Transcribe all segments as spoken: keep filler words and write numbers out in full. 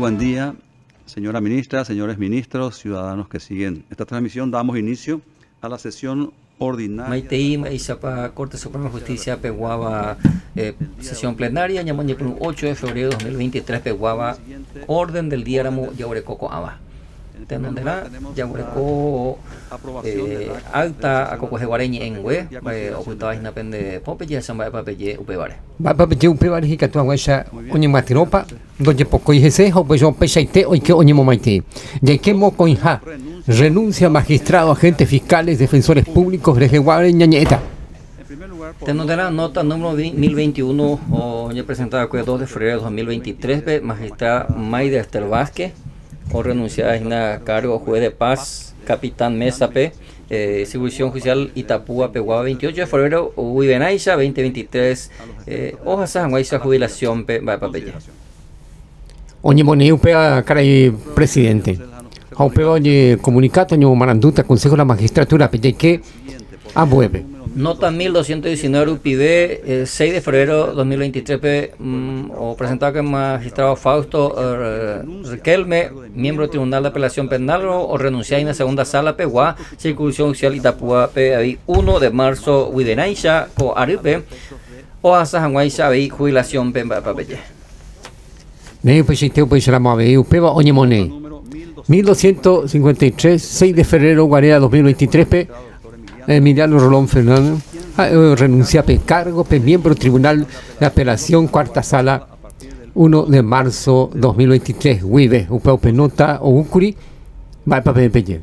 buen día, señora ministra, señores ministros, ciudadanos que siguen esta transmisión. Damos inicio a la sesión ordinaria. Maitei, Maizapa, Corte Suprema de Justicia, Peguaba, eh, sesión plenaria, Ñamañe, ocho de febrero de dos mil veintitrés, Peguaba, orden del día, Ramu, Yaguarecoco, Aba. Tenondera, Yaguareco, eh, alta, a Cocoje Guareñi en Hue, ocultaba Inapende Popeye, Samba Papeye, Upebare. Papeye, Upebare, y Catuaguaya, Oñematiropa, donde poco y ese, o pues yo pesaite, o que Oñemomaiti. Ya que Mocoinja, renuncia a magistrados, agentes fiscales, defensores públicos, Rejeguare, Ñañeta. Tenondera, nota número mil veintiuno, o ya presentada el dos de febrero de dos mil veintitrés, magistrada Maida Esther Vázquez, o renunciada a cargo juez de paz, capitán Mesa P, eh, Distribución Judicial Itapúa, Peguaba, veintiocho de febrero, Uibenaisha, veinte veintitrés, eh, Hojas Sanguaisa, jubilación, P, va Papeye. Oñemone, Upea, caray, presidente. Aupea, oye, comunicato, Oñemo Maranduta, Consejo de la Magistratura, Peyeque, Abueve. Nota mil doscientos diecinueve U P I B, eh, seis de febrero de dos mil veintitrés, P, mm, o presentado que el magistrado Fausto eh, Riquelme, miembro del Tribunal de Apelación Penal, o, o renunciar en la segunda sala, P, Gua, Circunscripción Judicial Itapúa, P, ahí, uno de marzo, Huidenaisha, o Aripe, o hasta Hanguaisha, ahí, jubilación, P, Papeye. Ne, pues, este, pues, la Mave, Upeba, Oñemone, mil doscientos cincuenta y tres, seis de febrero, Guarea, dos mil veintitrés, P, Emiliano Rolón Fernández, eh, renuncia a cargo, P, miembro del Tribunal de Apelación, cuarta sala, uno de marzo dos mil veintitrés, Huive, Upea, Penota, o Ucuri, va para Peye.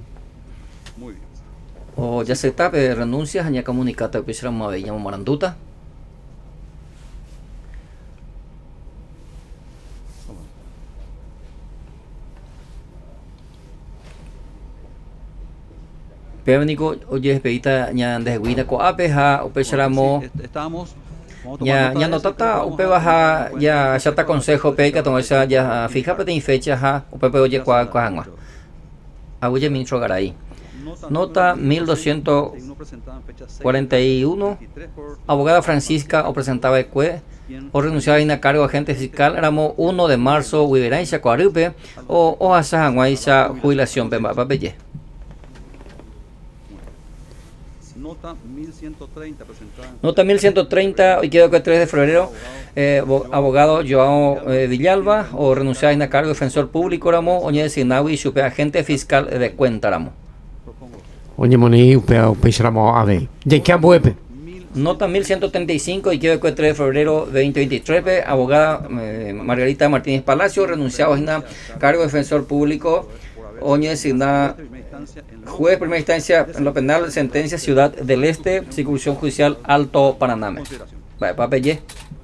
O ya se tape, renuncias, aña comunicata, pues, la Mave, llamo Maranduta. Pénico, oye, espedita, ña desde Guina, coapeja, upecharamo. Estamos. Ya, ya no tata, upe baja, ya, ya está consejo, peca, toma esa, ya, fija, pero en fecha, ja, upe, oye, cuá, cuá, aguye, ministro Garay. Nota mil doscientos cuarenta y uno, abogada Francisca, o presentaba el cue, o renunciaba a cargo de agente fiscal, éramos uno de marzo, Huibenaisha, Coarupe, o, o asa, Hanguaisha, jubilación, pemba, papeye. Nota mil ciento treinta presentada. Nota mil ciento treinta, hoy quedó que el tres de febrero, eh, abogado Joao eh, Villalba, o renunciar a cargo de defensor público, ramo, oñe designado y supe agente fiscal de cuenta, ramo. Oñe Moni, upea, upeixramo, ave. ¿De qué abuepe? Nota mil ciento treinta y cinco, y quedó que el tres de febrero de veinte veintitrés, abogada eh, Margarita Martínez Palacio, renunciado a cargo de defensor público, oñe designada juez de primera instancia en lo penal, sentencia Ciudad del Este, Circunscripción Judicial Alto Paraname. Vale, papeye.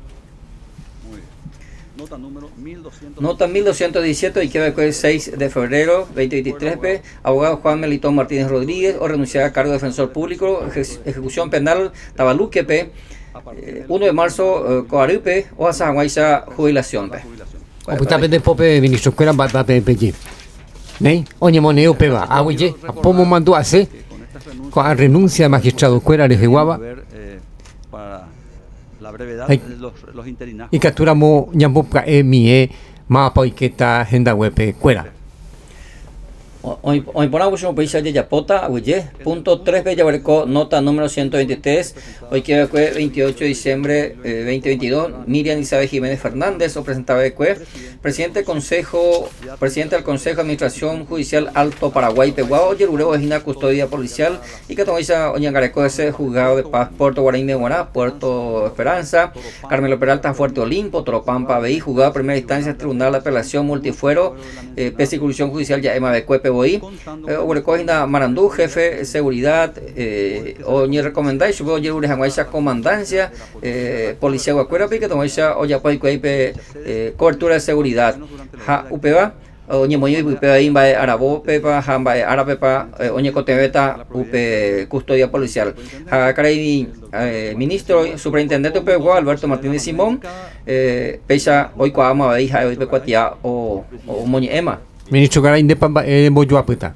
Nota número mil doscientos. Nota mil doscientos diecisiete y queda el seis de febrero veinte veintitrés, P, abogado Juan Melitón Martínez Rodríguez, o renunciar a cargo de defensor público, ejecución penal Tabaluque, P, eh, uno de marzo, eh, Coarupe, o a Sanguaisa, jubilación, P. O puta de pope, ministro, que era para Peye. ¿Nei? Oñe Moneo Peba, aguille, a pomo mandó a hacer, con la renuncia de magistrado Cuera de Jeguaba, para la brevedad, los, los interinazgos. Y capturamos Ñamboca, Emie, Mapa, Iqueta, Agenda Web, Cuera. Hoy hoy ponamos un país de Yapota, Aguille, punto tres B, Yabarco, nota número ciento veintitrés, hoy que fue veintiocho de diciembre eh, veinte veintidós, Miriam Isabel Jiménez Fernández, o presentaba de Cue, presidente del Consejo, presidente del Consejo de Administración Judicial Alto Paraguay, Peguao, Yerureo, Egina, custodia policial, y que tomaiza Oñangareco, ese juzgado de paz, Puerto Guaraní de Guará, Puerto Esperanza, Carmelo Peralta, Fuerte Olimpo, Toropampa, Beí, juzgado de primera instancia, Tribunal de Apelación, Multifuero, eh, Persecución Judicial, ya Ema de Cuepe, Boí, Orecogina Marandú, jefe de seguridad, eh, o ni recomendáis, supongo que Ure Hanguaisha comandancia, eh, policía Guacuera, que tomaisha o ya puede cuipe cobertura de seguridad. Ja, upeba, o ni moyo upeba imba arabo, pepa, hamba árabe pa, oñe cotebeta, upe custodia policial. Ja, caray, ministro, superintendente upeba, Alberto Martínez Simón, eh, pecha hoy coama, veis, hoy pecuatia o o moñe ema. Ministro Garay de Pamba, eh, Moyoaputa.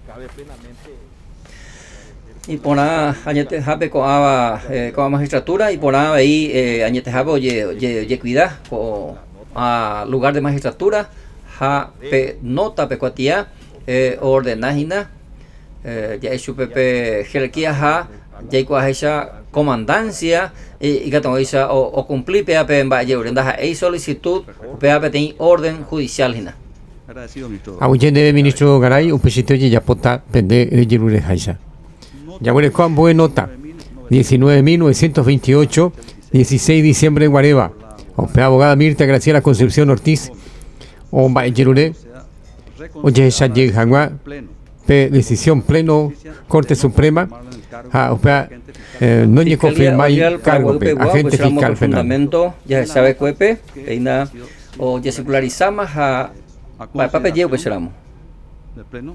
Y por nada, añete jape coaba eh, con la magistratura, y por nada ahí, eh, añete jape, oye, oye, oye, cuidado, a lugar de magistratura, ha pe nota pe cuatia eh, ordenagina eh, ya su pepe jerarquía ha ya esa comandancia y que tengo esa o, o cumplir pe pe en valle ordenada hay solicitud pe pe tiene orden judicial hina. Agradecido, ministro. Auyende ministro Garay, un pesito de Yapota, pende de Yerure Haisa. Yaguarecoan buena nota, diecinueve mil novecientos veintiocho, dieciséis de diciembre en Guareva. Ope abogada Mirta Graciela Concepción Ortiz, o Yerure, oye, ya llega pe decisión pleno, Corte Suprema, a opea, no le confirma el cargo, agente fiscal fundamento, ya se sabe cuepe, peina, o ya secularizamos a Vale, papel llevo que seramos. ¿Del pleno?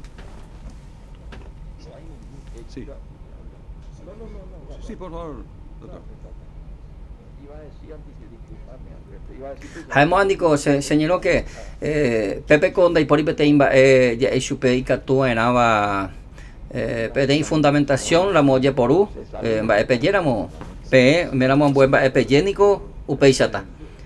Sí. Sí, por favor, doctor. Jaimo Andico se señaló que eh, Pepe Conda y Pori Peteimba eh, ya es supe y catúa en ava eh, Petein fundamentación la molla porú eh, va epeyéramos pe miramos buen va epeyénico upeisata.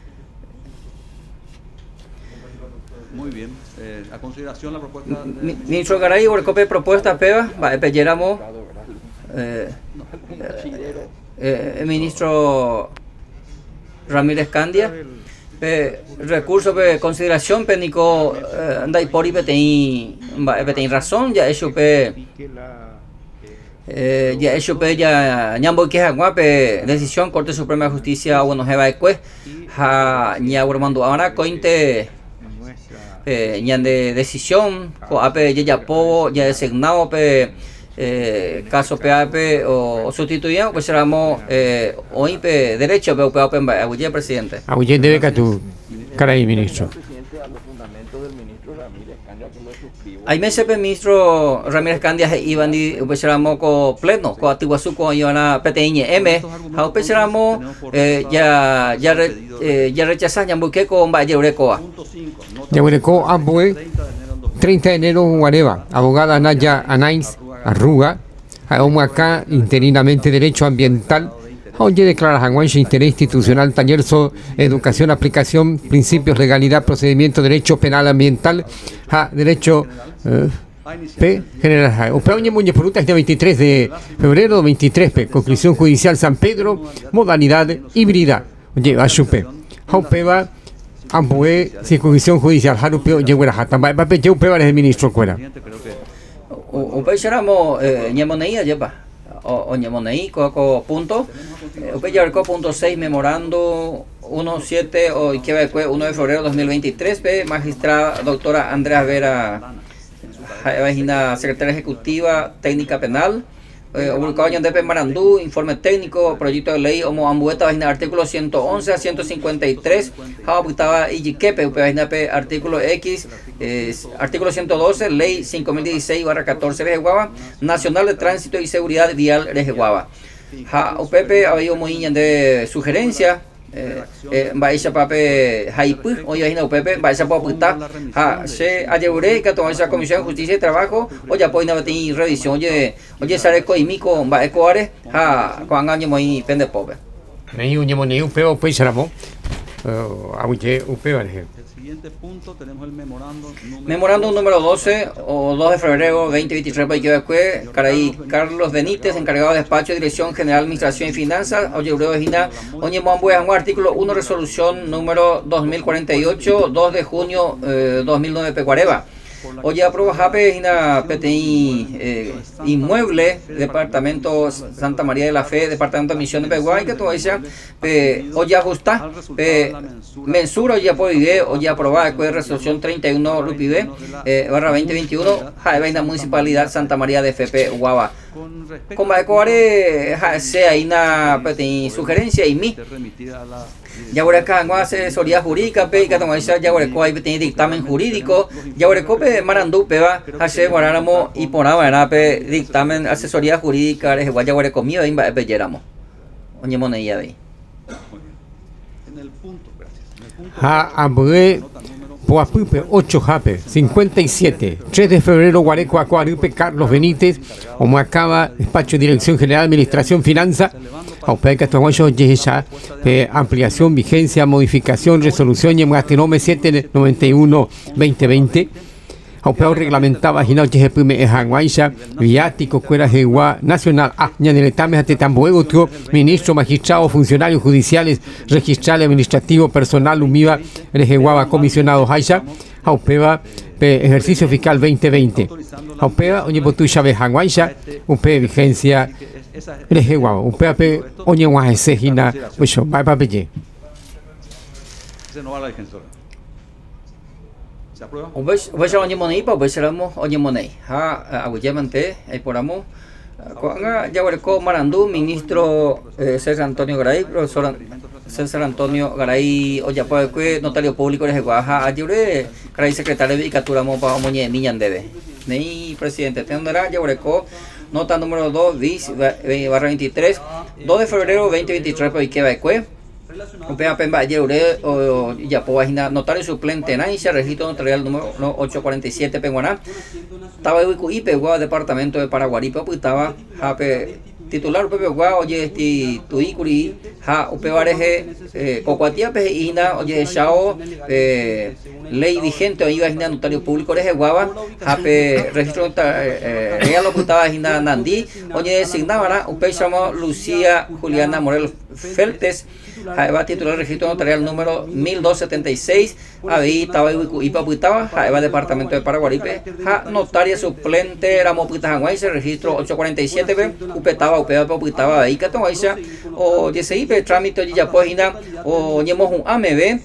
Muy bien. Eh, a consideración la propuesta. De... Ministro Garay, por copia propuesta peba, va a peyéramos. Eh, eh, el ministro Ramírez Candia, pe, recurso de consideración, pénico, eh, anda y por y petein, petein razón, ya eso pe. Eh, ya eso pe ya ñambo que pe decisión Corte Suprema de Justicia bueno jeva de cue ha ña mando ahora cointe Eh, ya de decisión, o ape ya po ya designado pe eh, caso P A P o sustituyendo, pues seramos eh, hoy pe derecho pe P A P en presidente. Aguillén debe que tu caray ministro. Hay meses pe ministro Ramírez Candia iban y pues seramos co pleno, co atiguasu co iban P T I M, ha pues seramos ya ya eh, ya rechazan ya busqué con Valle Urecoa. Yaguarecó Ambue, treinta de enero Guareva, abogada Naya Anaís Arruga, a acá interinamente Derecho Ambiental, oye declara Janguanche Interés Institucional Taller so Educación, Aplicación, Principios, Legalidad, Procedimiento, Derecho Penal Ambiental, a Derecho eh, P General. Opeoñe Muñe por ruta, veintitrés de febrero, veintitrés P, Conclusión Judicial San Pedro, modalidad híbrida. Oye, a su P. Haupeba Ambue, circunscripción judicial, Jarupeo, Yeguerajata, Pape, Yeupeba es el ministro Cuera. Un país éramos Ñemoneía, lleva, o Ñemoneí, coco punto, un país yarco punto seis, memorando uno siete, o que uno de febrero de dos mil veintitrés, magistrada doctora Andrea Vera, vagina secretaria ejecutiva, técnica penal. Ubicado en D P Marandú, informe técnico, proyecto de ley, Homo Ambueta, página artículo ciento once a ciento cincuenta y tres, Jabutaba Ijiquepe, página P, artículo X, eh, artículo ciento doce, ley cinco mil dieciséis barra catorce Rejeguaba, Nacional de Tránsito y Seguridad Vial Rejeguaba. Ja, U P P había muy de sugerencia. Baisha pape haipu hoy imagina U P P baisha poputa ha se ayure que toda esa comisión de justicia y trabajo o ya puede haber revisión oye oye sare coimico va ecoare ha con año muy pende pobre nei un ñemo nei un peo pues seramo aunque U P P. Siguiente punto tenemos el memorando número Memorándum número doce o dos de febrero veinte veintitrés para que Caray Carlos Benítez, encargado de despacho de Dirección General Administración y Finanzas, oye Vagina, oye Mambuejan, artículo uno, resolución número dos mil cuarenta y ocho, dos de junio eh, dos mil nueve Pecuareva. Oye, aproba Jape P T I eh, Inmueble, Departamento Santa María de la Fe, Departamento de Misión de Peguay, que todo eso, oye, ajusta, mensura, oye, apoyé, oye, aprobada, que es resolución treinta y uno Lupide, eh, barra veinte veintiuno, Jaime, la Municipalidad Santa María de F P Guava. Como de Coare, sea ahí una P T I sugerencia y mi. Ya ahora acá en asesoría jurídica, pe, que tomar ya ahora hay dictamen jurídico, ya ahora cope Marandú, pe, va, hace guardáramos y por ahora, pe, dictamen asesoría jurídica, es igual ya ahora comido, y va, pe, yeramos. Oye, monedilla, ve. En el punto, gracias. Ha, Ambue, Poapupe, ocho Jape, cincuenta y siete. tres de febrero, Guareco, Acuarupe, Carlos Benítez, Omoacaba, Despacho Dirección General Administración Finanza, Aupeca, Toguayo, Yeja, ampliación, vigencia, modificación, resolución, Yemuatinome siete noventa y uno veinte veinte. Aupeo reglamentaba Ginoche Jepume Ejanguaisha, Viático, Cuera Jeguá, Nacional, Añaneletame, Atetambuego, Ministro, Magistrado, Funcionarios Judiciales, Registral, Administrativo, Personal, Umiva, Rejeguaba, Comisionado Jaisha, Aupeva, Ejercicio Fiscal veinte veinte. Aupeva, Oñepotuya Bejanguaisha, Upe, Vigencia, Rejeguaba, Upea, Oñeguajegina, Ucho, Bapapeye. Se no va la defensora. ¿Se aprueba? Obesa Oñemonei, pa Obeseramo Oñemonei. Ha Aguyamante, Eporamo. Coanga Yaguareco Marandú, ministro eh, César Antonio Garay, profesor César Antonio Garay Oyapaque, notario público de Jeguaja, Ayure, Garay secretario de Vicatura Mopa Moñe Miñandebe. Nei presidente, tendrá Yaguareco, nota número dos, bis, barra veintitrés, dos de febrero veinte veintitrés, para Ikebaecue. Upea Pemba Yeure o Yapoagina, notario suplente Naisha, registro notarial número ochocientos cuarenta y siete Penguaná, Tabahuicu y Pegua, departamento de Paraguaripa, pues estaba Jape titular Pepe Gua, oye, este Tuicuri, Ja, Upevareje, Cocuatiape, Ina, oye, Shao, ley vigente, o iba a notario público de Guava, Jape, registro real, lo putaba Gina Nandí, oye, designaba, Upechamo Lucía Juliana Morel Feltes. Jaeva titular registro notarial número mil doscientos setenta y seis, ahí estaba Ipa Puitaba, Jaeva departamento de Paraguaripe, Ja notaria suplente Ramo Puitajanguaisa, registro ochocientos cuarenta y siete B, Upetaba, Upea Puitaba, ahí Catonguaisa, o Yeseipe, trámite de Yapógina, o Ñemos un A M B,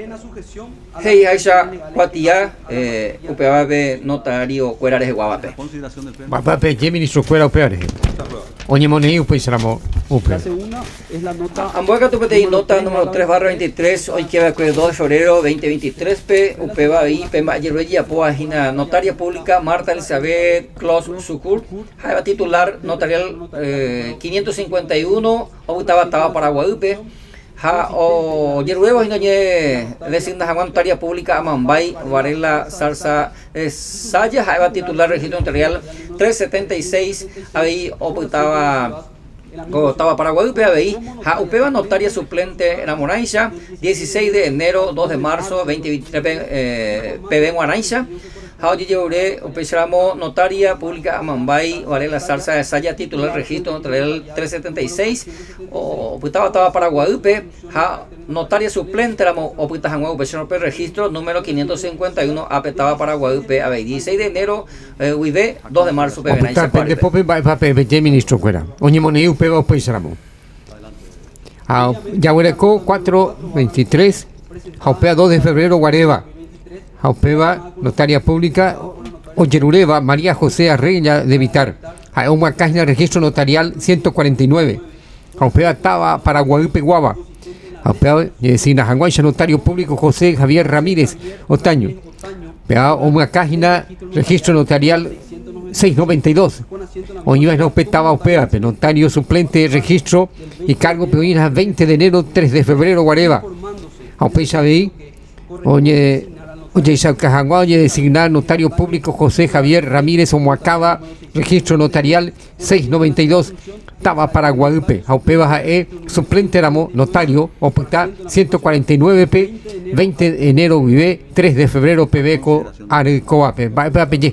Hey Aisha, Cuatía, Upea B, notario Cuerares de Guabape. Guabape, ¿qué ministro Cuera Upeares? Oñemonei, Upeiseramo, Upe. La segunda es la nota. Amboca Tupetei, nota número tres barra veintitrés, hoy queda el dos de febrero veinte veintitrés, P, Upeba y Pema Yeruella, Poagina, notaria pública, Marta Elizabeth Clos Sucur, Jaiba titular, notarial eh, quinientos cincuenta y uno, Obutaba Taba Paraguayupe, Ja o Yeruego y Noñe designa Jaguan notaria pública, Amambay, Varela Zarza Saya, Jaiba titular, registro notarial trescientos setenta y seis, ahí Obutaba. Estaba Paraguay, U P A B I, ja, Upeba notaria suplente en Amoraisha, dieciséis de enero, dos de marzo, veinte veintitrés, eh, P B en Guanaisha, ja, Yeure, Upechamo, notaria pública Amambay, Varela Zarza de Saya, titular registro notarial trescientos setenta y seis, o Putaba estaba Paraguay, U P, ja, notaria suplente, o Putajangue, Upechamo, registro número quinientos cincuenta y uno, apetaba Paraguay, U P A B I, dieciséis de enero, eh, U I B, dos de marzo, P B en Guanaisha. Después va a pedir ministro Cuera. Oñemonei, Upeba, Upeiseramo. Yaguareco cuatro veintitrés, Jaupea dos de febrero, Guareva. Jaupeba, notaria pública, Oyerureva, María José Arreña de Vitar. Jauma Cágina, registro notarial ciento cuarenta y nueve. Jaupea Taba, Paraguayupe, Guava. Jaupea, Yesina Janguaisha, notario público José Javier Ramírez, Otaño. Pea Oma Cágina, registro notarial seiscientos noventa y dos. Oñivas no petaba Opea, notario suplente, registro y cargo peoínas veinte de enero, tres de febrero, Guareva. Aupecha B I, Oñe. Oye, Cajangua, oye, designar notario público José Javier Ramírez Omoacaba, registro notarial seiscientos noventa y dos, Taba Paraguayupe, Aupeba E, suplente Ramo, notario, Oputa ciento cuarenta y nueve P, veinte de enero Vive, tres de febrero Pebeco, Arecoape, Bapeye.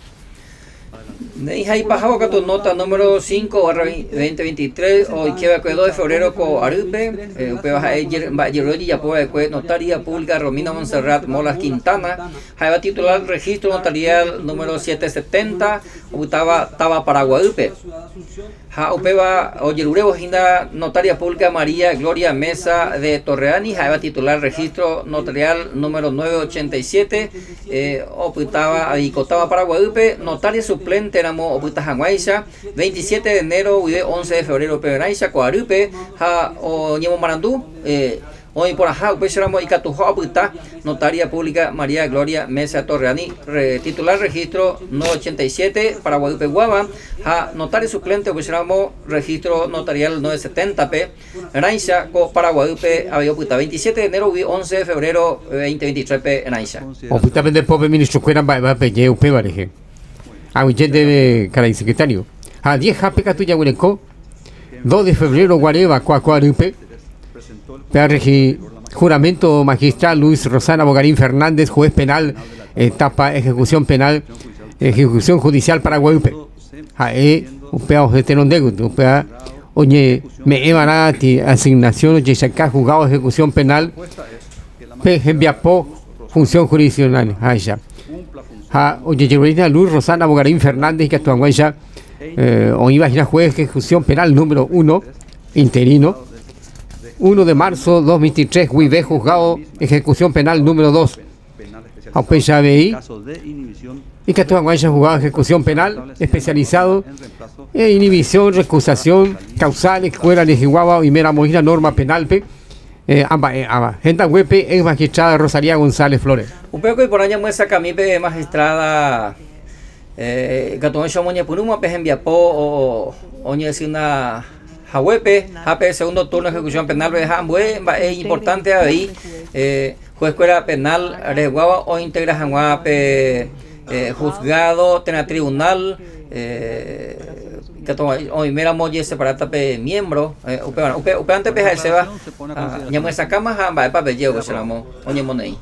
Ahí bajaba con tu nota número cinco barra veinte veintitrés, hoy queda el dos de febrero con Arupe, Upe baja Yeroyi, Yapoa, notaria pública Romina Monserrat Molas Quintana, Jaiba titular registro notarial número setecientos setenta, Utaba Taba Paraguayupe. Ja Upeba Oyerurebo Ginda, notaria pública María Gloria Mesa de Torreani, Jaiba titular registro notarial número novecientos ochenta y siete, eh, Oputaba Adicotaba Paraguayupe, notaria suplente Éramos Oputa Janguaisha, veintisiete de enero, once de febrero Pebenaisha, Coarupe, Ja o Ñemo Marandú, eh, Hoy por ajá, pues éramos Icatujo Aputa, notaria pública María Gloria Mesa Torreani, re, titular registro no ochenta y siete, Paraguay Guava, a notario suplente, pues éramos registro notarial nueve setenta P, Raisha, Paraguay Avio Puta, veintisiete de enero y once de febrero veinte veintitrés P, Raisha. Oputa de pobre ministro Cueran Bape, Ye Upe Bareje. A Uyen de Caray Secretario. A diez Japeca Tuya Hueco, dos de febrero Guareva, Cuacuarupe. P. Juramento magistral Luis Rosana Bogarín Fernández, juez penal, etapa ejecución penal, ejecución judicial Paraguayupe. Jae, upea ojeteron de upea, oye, me emanati, asignación, oye, saca juzgado ejecución penal, P. Enviapo, función jurisdiccional, Aisha. Ja, oye, Yerolina Luis Rosana Bogarín Fernández, que actúa en Guaya, o iba a ir a juez ejecución penal número uno, interino. uno de marzo dos mil veintitrés, Huive, juzgado, ejecución penal número dos. Aupeya B I. Y que actúa en juzgado, ejecución penal, especializado en inhibición, recusación, causal, escuela, legislaba y mera moira, norma penal. Eh, ambas, eh, ambas. Gente web es magistrada Rosalía González Flores. Un poco y por año muestra camipe magistrada. Gatón Shomoña Puruma, Pejembiapo o Oña una. Jahuepe, A P segundo turno de ejecución penal, es importante ahí, eh, juez escuela penal, Reguaba o integra Janguape, eh, juzgado, tena tribunal, eh, hoy mira molle separata pe miembro, upe upe upe antes pe se va, ya muestra cama jamba pa pe llevo se lamo, oñe monei.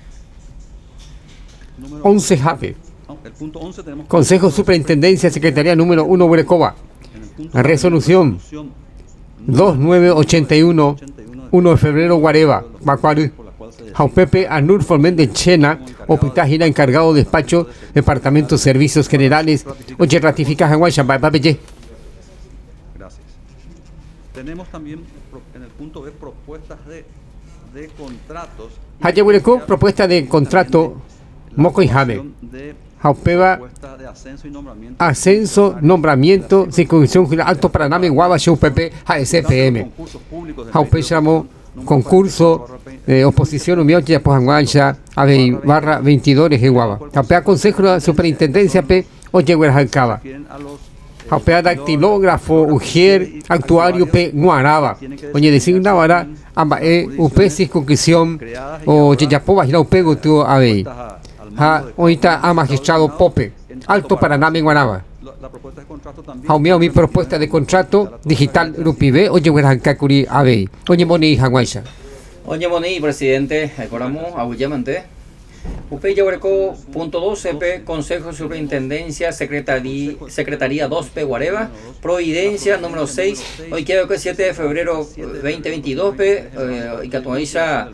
once Jape. Consejo Superintendencia Secretaría número uno Huerecoba. Resolución dos mil novecientos ochenta y uno, uno de febrero Guareva, Bacuaru, Jaupepe Anur Formen Chena, Opitagina encargado de despacho, Departamento de Servicios Generales, oye, ratifica Janguacha, Papeye. Gracias. Tenemos también en el punto B propuestas de, de contratos. Hayabureco, propuesta de contrato, Moco y Jame. Jaupeba, ascenso, nombramiento, circunscripción Alto Paraname, Guava, Show P P, A S P M. Jaupe llamó concurso, eh, oposición, unión, ya pues Anguancha, A B barra veintidós de Guava. Jaupea consejo de superintendencia P, oye, Huerjalcaba. Jaupea dactilógrafo, Ujier, actuario P, Guaraba. Oye, designaba amba E, U P, circunscripción, o Yeyapo, Bajira, U P, Gutu, A B. Ha, ahorita ha magistrado Pope, Alto Paraname, Guanaba. Jaumeo mi propuesta de contrato digital Rupibe, oye, Huerjancacuri, A B. Oye, Moni, Janguaisa. Oye, Moni, presidente, Ecoramo, Agullamante. Upe Yaguareco, punto doce P, Consejo de Superintendencia, Secretaría, Secretaría dos P, Guareva, Providencia, número seis, hoy queda que siete de febrero veinte veintidós P, y Catuaiza,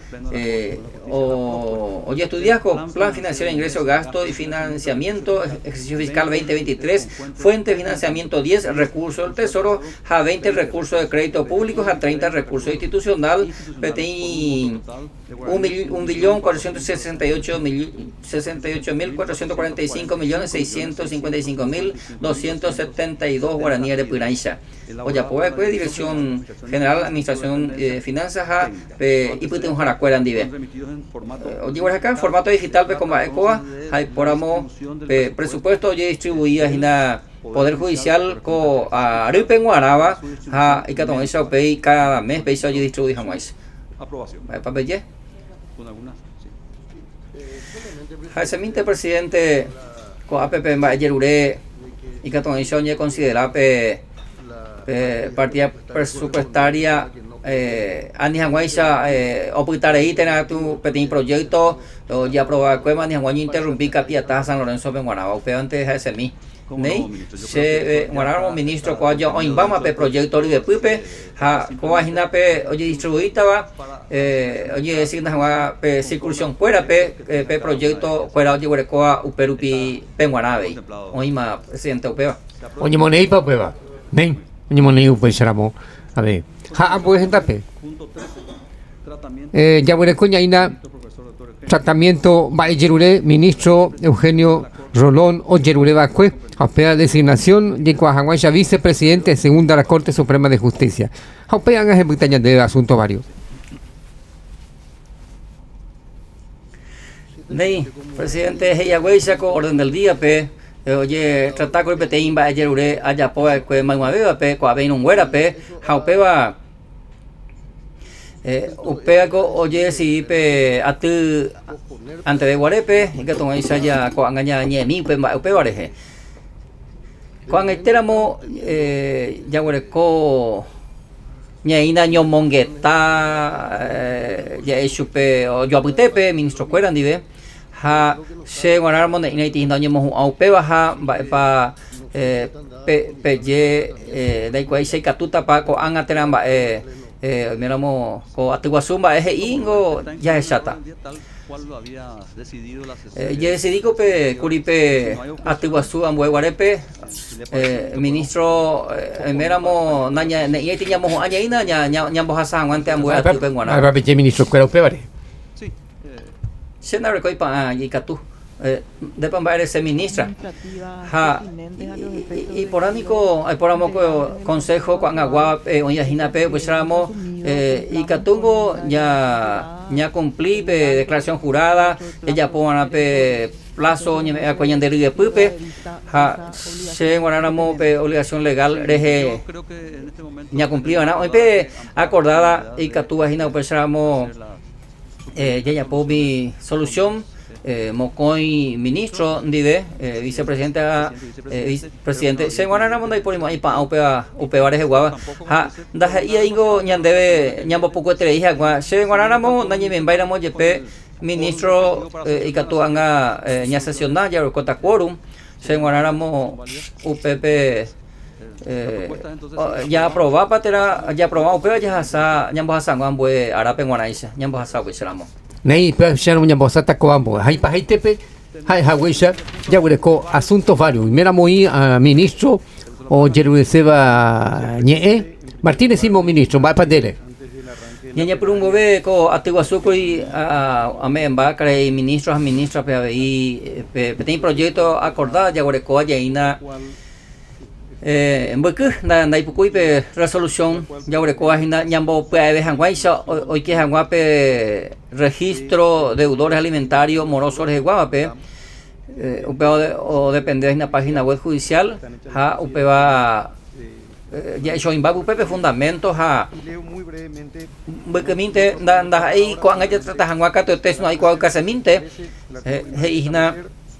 oye, estudiasco, Plan Financiero de Ingreso, Gasto y Financiamiento, Ejercicio Fiscal veinte veintitrés, Fuente de Financiamiento diez, Recurso del Tesoro, a veinte Recurso de Crédito Público, a treinta Recurso Institucional, P T I un billón cuatrocientos sesenta y ocho mil cuatrocientos cuarenta y cinco millones seiscientos cincuenta y cinco mil doscientos setenta y dos guaraníes de Piraisha. Oye, pues Dirección General Administración de eh, Finanzas a y pues un jaracuera en Dive. Oye, acá formato digital pe como ecoa hay por amo presupuesto oye distribuidas en la Poder Judicial co a Aripe en Guaraba a y que tomó eso pe cada mes pe oye distribuir jamás. Aprobación. Papel con algunas Jaseminte presidente con A P P en Yerure y que tomó eso oye considera pe partida presupuestaria eh ani hangwaisa eh oputare tena tu petin proyecto o ya aprobar cuema ni hangwaño interrumpí capiata San Lorenzo en Guanaba upe antes de ese mi nei se Guanaba ministro cuaya o invama pe proyecto de pupe ha coagina pe oye distribuita va eh oye decir na pe circunscripción fuera pe pe proyecto fuera oye huecoa uperupi pe Guanaba oima presidente upeva oye monei pa upeva ven oye monei upe seramo a ver ha pues entape eh ya buena coña ina tratamiento va Yerure ministro Eugenio Rolón o Yerure Vacue aupea designación de Coajanguaya vicepresidente segunda la Corte Suprema de Justicia aupea en ejecutaña de asunto varios Nei, presidente Heyahueisa con orden del día, pe. Eh, Oye, tratar con el peteín va ayer ure allá po que magmabeba pe, ko avein un güera pe, jaupeba eh upea ko oye si pe atu ante de guarepe, y que tonga isa ya ko angaña ñemi pe ma upea bareje. Ko angaiteramo eh ya güere ko ñaina ñomongeta eh ya esupe o yo aputepe ministro cueran dive. Ha se guanarmo ne inaiti no ñemo au pe baja pa eh pe pe ye eh dai kwai se katuta pa ko anga teramba eh eh miramos ko atuasumba eje ingo ya esata eh ye decidí ko pe kuripe atuasu amwe guarepe eh ministro eh miramos naña ne inaiti ñamo aña ina ña ñambo hasan guante amwe atupe guana Ahora pe ministro cuero pebare. Sena recoi pa y catu eh de pamba eres ministra ha y por ánico hay por amoco consejo con agua eh oña hinape pues ramo eh y catungo ya ya cumplí pe declaración jurada ella pona pe plazo ñe acoñan de de pupe ha se guanaramo pe obligación legal reje ya cumplido na hoy pe acordada y catu hina pues ramo eh ya po mi solución eh mocoy ministro dive eh, vicepresidente eh, vicepresidente se guanana monda y por ahí pa upea upea bares guava ha da y ingo ñandebe ñambo poco tre hija gua se guanana mo dañe men baira mo yepe ministro eh, y catu anga eh, ña sesión da ya cota quórum se guanana mo upp eh ya aprobaba patera ya aprobado pero ya sa ñambo hasan guambue arape guanaisa ñambo hasa wisramo Nei pe shano ñambo sata coambo. Hay pa hay tepe. Hay haweisha ya güere ko asuntos varios. Mira muy a ministro o Jeruseba ñe Martínez Simo ministro va pa dele. Ñaña por un gobe ko atuasuko y a a memba kare ministros a ministra pe aí pe tem proyecto acordado ya güere ko ya ina eh en buku na na ipukui pe resolución ya ore ko hina ñambo pe de hangwaisa hoy que hangwape registro deudores alimentarios morosos de guape eh upeo de, o depende de una página web judicial ha upeba eh, ya yo imbabu pepe fundamentos ha muy brevemente bekeminte da da ai ko anga trata hangwaka to tes no ai ko casaminte eh hina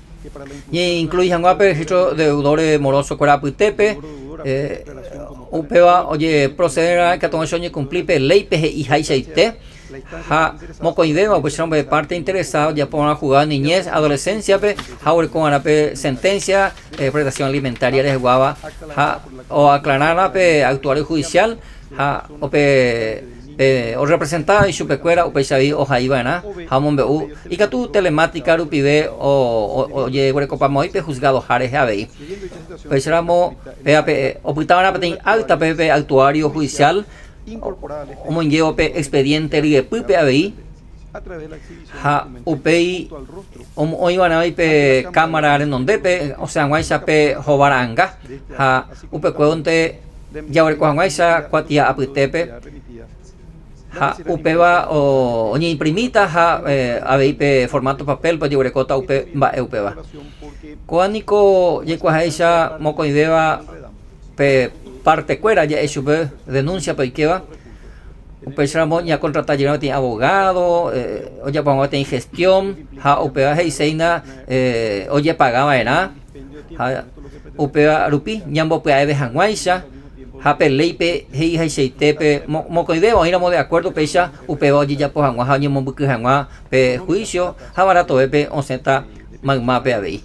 y incluye hangwape registro deudores morosos cora putepe eh upeba oye proceder a que todo sueño cumplir pe ley pe y haiseite ha moco idea pues son de parte interesado ya por una jugada niñez adolescencia pe ahora con la pe sentencia eh, prestación alimentaria de guava ha o aclarar pe actuario judicial ha o pe Eh, o representado y supercuera o peisabi o jaibana jamón bu y que tu telemática rupibe o o ye gore copa moi pe juzgado jare jabe pues éramos pe o putaba pe alta pe actuario judicial o mon llevo pe expediente ri pe abi ha upei o iban a pe cámara en donde pe o sea guaisa pe jobaranga ha upe cuonte ya gore con guaisa cuatia aputepe ha upeba o oña imprimita ha eh, aveipe formato papel pa llevar cota upe va upeba coanico ye cuajaisa moco idea pe parte cuera ya sube denuncia pe queva upesramo ya contratar ya tiene abogado eh, o ya pongo tiene gestión ha upeba heiseina eh oye pagaba era ha upeba rupi ñambo pe ave hanguaisa Hape leipe hei hai seitepe moco ideo iramos de acuerdo pecha upeo ya po hangwa ha ñemo buku hangwa pe juicio ha barato pe onseta magma pe abei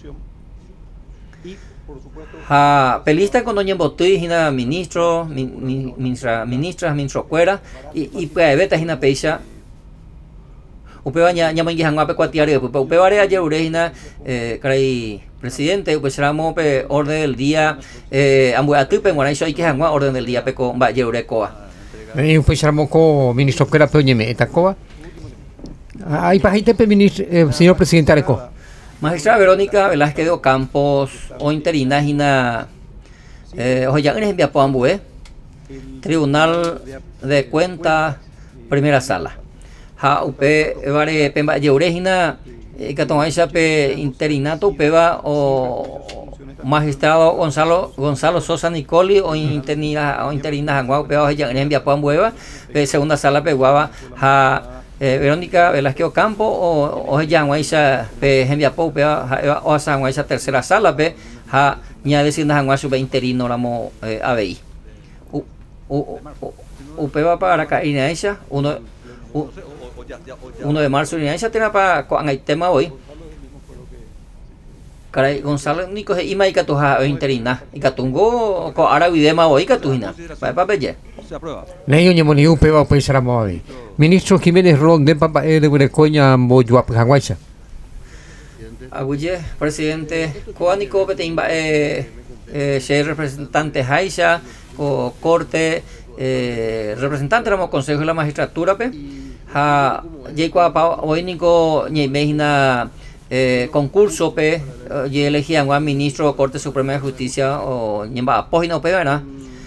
ha pelista con doña botui hina ministro ministra ministra ministro cuera y y pe beta hina pecha upeo ña ñamo ngi hangwa pe cuatiario pe upeo are ayer urehina eh carai presidente pues ramo pe orden del día eh ambuatu pe guanaiso hay que hangwa orden del día pe ko ba yeurekoa Eh pues ramo ko ministro cuera pe ñeme etakoa. Hay pa gente pe ministro señor presidente areco. Magistrada Verónica Velázquez de Ocampos o interina hina eh o ya en envia po ambue Tribunal de Cuentas primera sala ha upe vare pemba yeurehina Ikatongaisa pe interinato peba o magistrado Gonzalo Gonzalo Sosa Nicoli o interina o interina Janguao peba ya en Viapuan Bueva, pe segunda sala pe guava ha eh, Verónica Velázquez Ocampo o o Janguaisa pe Viapo peba o Janguaisa tercera sala pe ha nya decir Janguasu pe interino ramo eh, A B I. U u u peba para acá Inaisa uno u, uno de marzo Inaisa tiene para con el tema hoy. Caray, Gonzalo Nico es ima ikatuja interina ikatungo ko ara videma hoy ikatuina pa pa belle Nei onye moni upe va país ramovi. Ministro Jiménez Rolón de papa de Burecoña Moyuap Janguaisa. Aguye, presidente Coanico Betimba eh eh representante Haisha o corte eh representante ramo consejo de la magistratura pe ha yeiko pa oinico ni mejina Eh, concurso pe uh, y elegían un ministro de Corte Suprema de Justicia o ñemba página pe verdad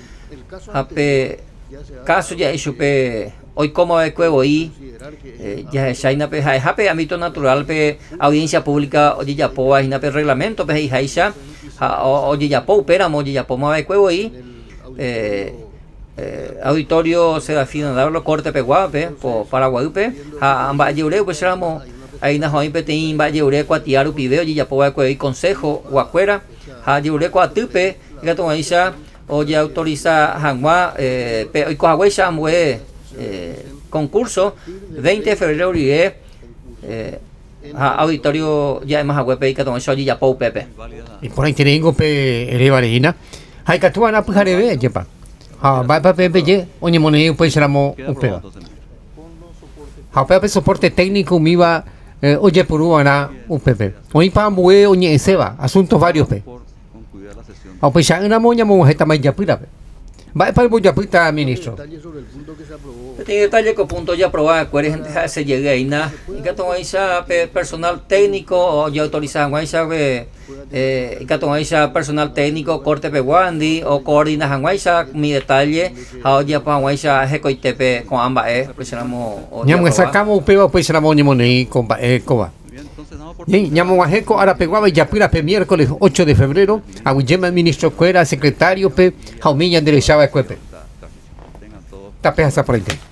ape caso ya hecho pe hoy como de cuevo y eh, ya China pe ha pe ámbito natural pe audiencia pública o ya po vaina pe reglamento pe haisha o ya po pera mo ya po ma de cuevo y eh, eh, auditorio se afina darlo corte pe guape po Paraguay pe ha amba yure pues éramos ahí na hoy petein va lleure cuatiaru pideo y ya puedo que consejo guacuera ha lleure cuatupe gato aisha o ya autoriza hangwa eh pe hoy coahuesha mue concurso veinte de febrero rie eh auditorio ya más agua pe gato aisha ya pou pepe Y por ahí tengo pe elevarina hay que tuana pujarebe yepa ha va pa pepe ye oñe moni pues éramos un pedo ha pepe soporte técnico mi va Eh, oye, por una U P P. Hoy para mue oye seba asuntos varios pe. O pues ya una moña mojeta más ya pira pe. Va para el ya pita ministro. Tiene detalle con punto ya aprobado, cuál gente se llegue ahí na. Y que toma esa personal técnico o ya autorizado esa eh y que toma esa personal técnico corte pe guandi o coordina esa mi detalle a ya pa esa jecoitepe con ambas eh presionamos o ya sacamos U P P pues la moña moni con eh coba. Y llamo a Jeco ahora pegaba ya pira pe miércoles ocho de febrero a Guillema ministro Cuera secretario pe Jaumilla derechaba cuepe. Tapeja esa por ahí.